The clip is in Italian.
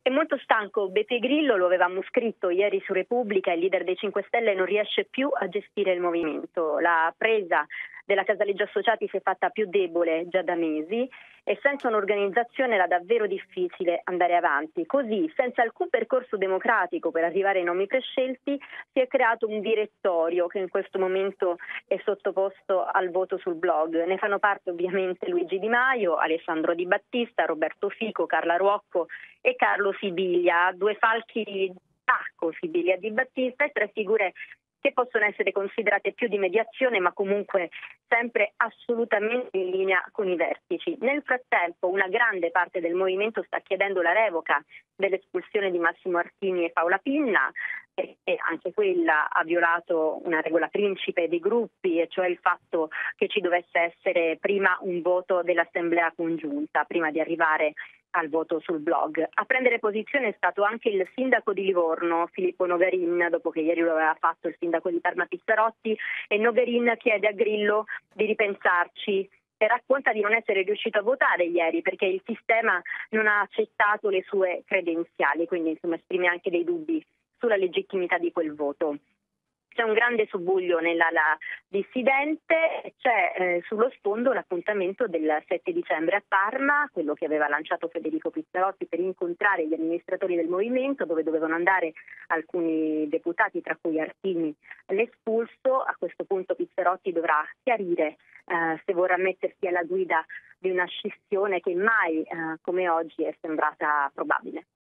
È molto stanco Beppe Grillo, lo avevamo scritto ieri su Repubblica, il leader dei 5 Stelle non riesce più a gestire il movimento. La presa della Casaleggio Associati si è fatta più debole già da mesi e senza un'organizzazione era davvero difficile andare avanti. Così, senza alcun percorso democratico per arrivare ai nomi prescelti, si è creato un direttorio che in questo momento è sottoposto al voto sul blog. Ne fanno parte ovviamente Luigi Di Maio, Alessandro Di Battista, Roberto Fico, Carla Ruocco e Carlo Sibilia, due falchi di tacco, Sibilia e Di Battista, e tre figure che possono essere considerate più di mediazione, ma comunque sempre assolutamente in linea con i vertici. Nel frattempo una grande parte del movimento sta chiedendo la revoca dell'espulsione di Massimo Artini e Paola Pinna, e anche quella ha violato una regola principe dei gruppi, e cioè il fatto che ci dovesse essere prima un voto dell'assemblea congiunta, prima di arrivare al voto sul blog. A prendere posizione è stato anche il sindaco di Livorno, Filippo Nogarin, dopo che ieri lo aveva fatto il sindaco di Parma Pizzarotti, e Nogarin chiede a Grillo di ripensarci e racconta di non essere riuscito a votare ieri perché il sistema non ha accettato le sue credenziali, quindi insomma esprime anche dei dubbi sulla legittimità di quel voto. C'è un grande subbuglio nell'ala dissidente, c'è sullo sfondo l'appuntamento del 7 dicembre a Parma, quello che aveva lanciato Federico Pizzarotti per incontrare gli amministratori del movimento, dove dovevano andare alcuni deputati, tra cui Artini, l'espulso. A questo punto Pizzarotti dovrà chiarire se vorrà mettersi alla guida di una scissione che mai come oggi è sembrata probabile.